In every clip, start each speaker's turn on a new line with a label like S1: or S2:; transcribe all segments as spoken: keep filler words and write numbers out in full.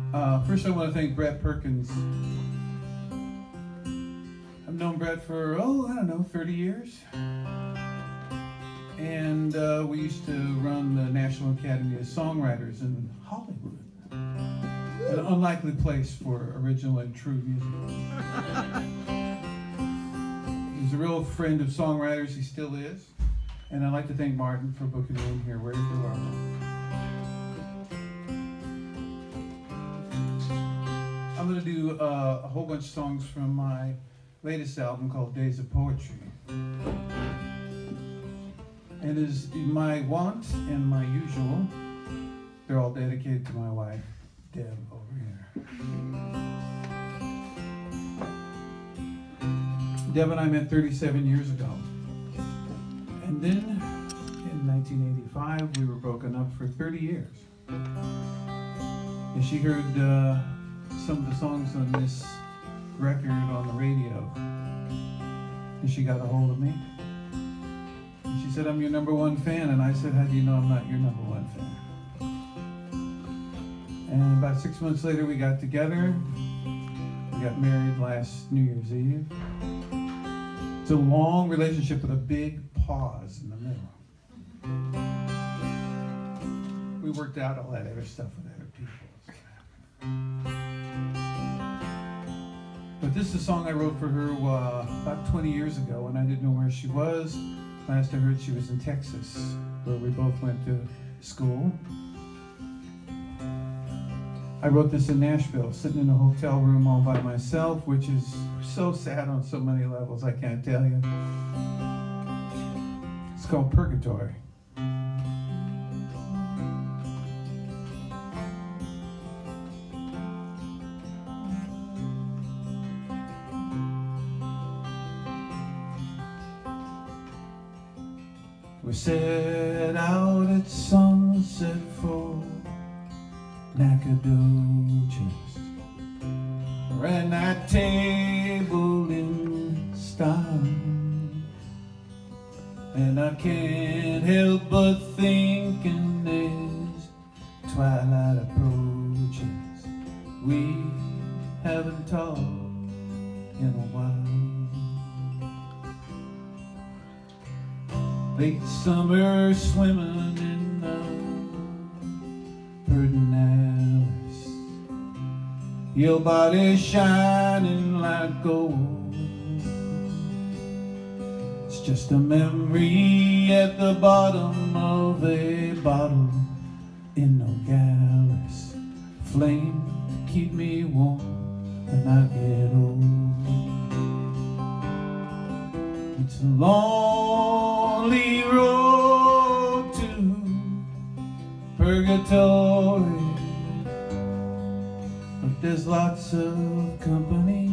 S1: Uh, first, I want to thank Brett Perkins. I've known Brett for, oh, I don't know, thirty years. And uh, we used to run the National Academy of Songwriters in Hollywood. An unlikely place for original and true music. He was a real friend of songwriters, he still is. And I'd like to thank Martin for booking me in here, wherever you are. I'm going to do uh, a whole bunch of songs from my latest album called Days of Poetry. And as my want and my usual, they're all dedicated to my wife, Deb, over here. Deb and I met thirty-seven years ago. And then, in nineteen eighty-five, we were broken up for thirty years. And she heard uh, some of the songs on this record on the radio. And she got a hold of me. And she said, I'm your number one fan. And I said, how do you know I'm not your number one fan? And about six months later, we got together. We got married last New Year's Eve. It's a long relationship with a big pause in the middle. We worked out all that other stuff with other people. But this is a song I wrote for her uh, about twenty years ago when I didn't know where she was. Last I heard, she was in Texas, where we both went to school. I wrote this in Nashville, sitting in a hotel room all by myself, which is so sad on so many levels, I can't tell you. It's called Purgatory. We set out at sunset for Nacogdoches, ran that table in style, and I can't help but thinking as twilight approaches, we haven't talked in a while. Late summer swimming in the Purgatory, your body shining like gold. It's just a memory at the bottom of a bottle in no gallus flame to keep me warm when I get old. It's a lonely road to Purgatory, but there's lots of company.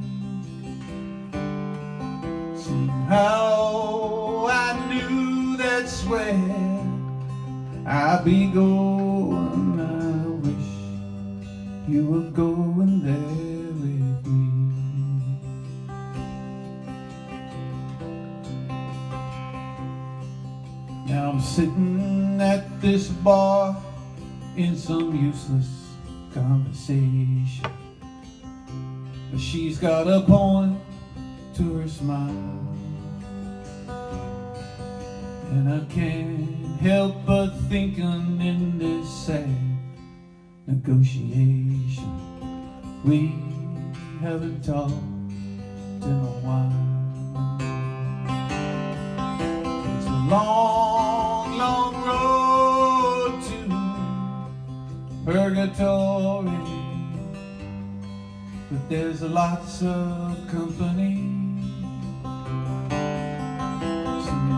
S1: Somehow I knew that's where I'd be going. I wish you were going there with me. Now I'm sitting at this bar in some useless conversation, but she's got a point to her smile, and I can't help but thinking in this sad negotiation we haven't talked in a while. It's a long, long road to Purgatory, but there's lots of company.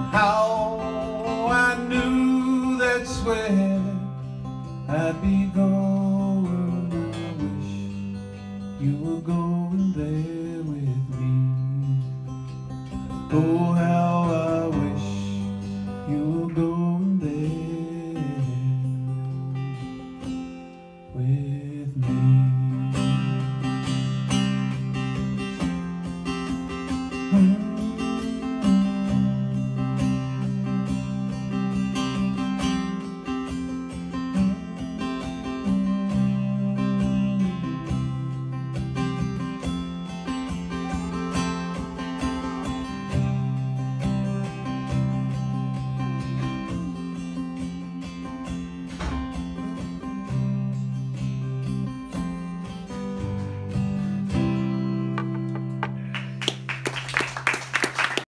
S1: Somehow I knew that's where I'd be going.